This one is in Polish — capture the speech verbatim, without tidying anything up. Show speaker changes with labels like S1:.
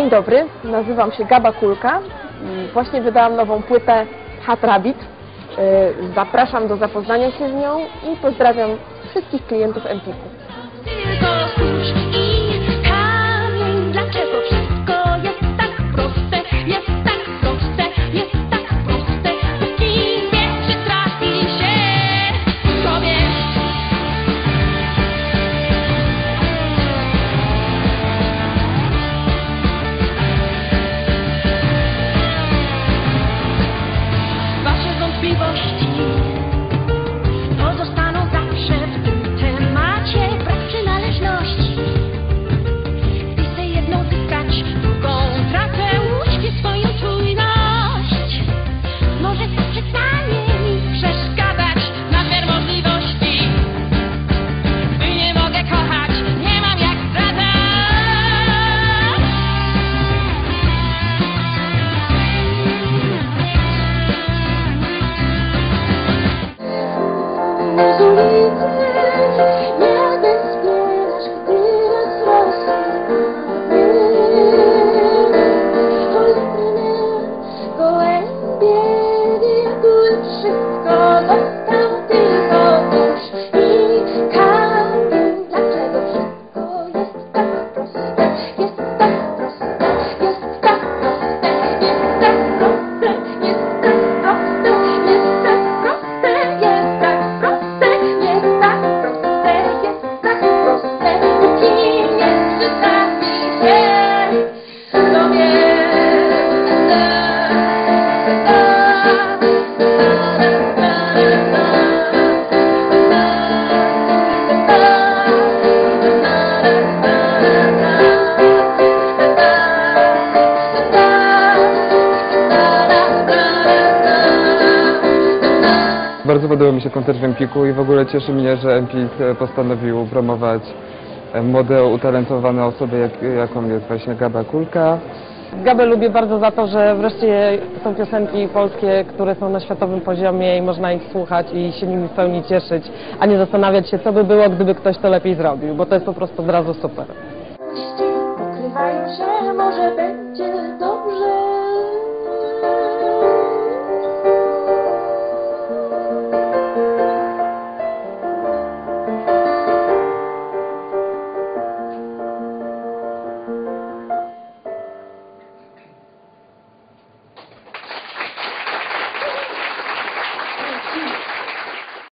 S1: Dzień dobry, nazywam się Gaba Kulka. Właśnie wydałam nową płytę Hat Rabbit. Zapraszam do zapoznania się z nią i pozdrawiam wszystkich klientów Empiku.
S2: Pozostaną zawsze w tym temacie, brak przynależności. Gdy chcę jedną zyskać, drugą tracę, uśpię swoją czujność. Może to przestanie mi przeszkadzać nadmiar możliwości. Gdy nie mogę kochać, nie mam jak zdradzać. Z ulicy nie bezpiecz, gdy rozrosnę olbrzymie gołębie wilku, wszystko został tylko kurz i kamień. Dlaczego wszystko jest tak proste, jest tak proste, jest tak proste, jest tak proste, jest tak proste, jest tak proste, jest tak proste.
S3: Bardzo podobał mi się koncert w Empiku i w ogóle cieszy mnie, że Empik postanowił promować młode, utalentowane osoby, jak, jaką jest właśnie Gaba Kulka.
S1: Gabę lubię bardzo za to, że wreszcie są piosenki polskie, które są na światowym poziomie i można ich słuchać i się nimi w pełni cieszyć, a nie zastanawiać się, co by było, gdyby ktoś to lepiej zrobił, bo to jest po prostu od razu super.
S2: Pokrywają się, może będzie dobrze.